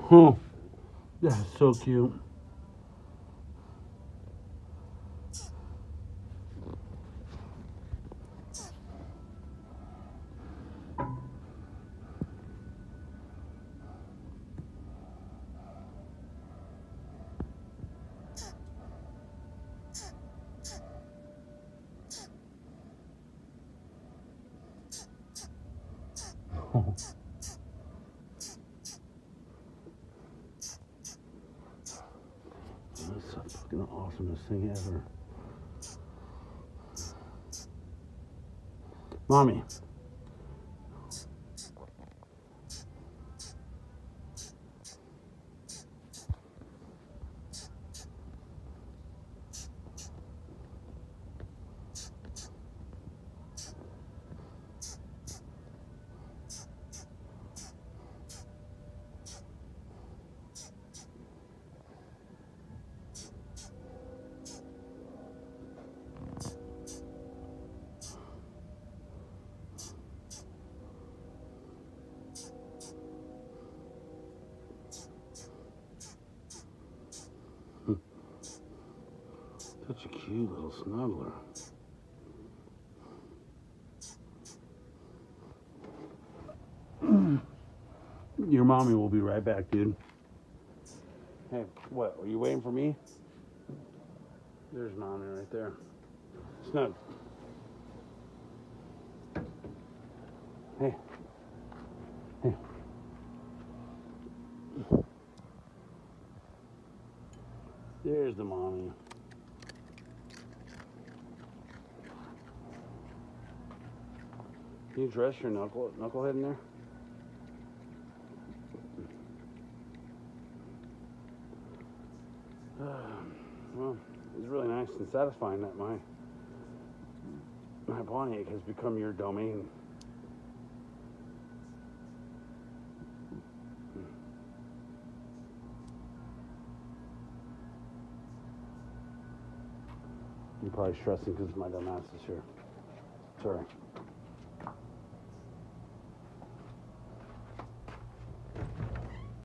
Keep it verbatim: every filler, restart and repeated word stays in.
Oh, that's so cute. That's the fucking awesomest thing ever. Mommy. Such a cute little snuggler. Your mommy will be right back, dude. Hey, what? Are you waiting for me? There's mommy right there. Snug. Hey. Hey. There's the mommy. Can you dress your knuckle knucklehead in there? Uh, well, it's really nice and satisfying that my my Pontiac has become your domain. You're probably stressing because my dumb ass is here. Sorry.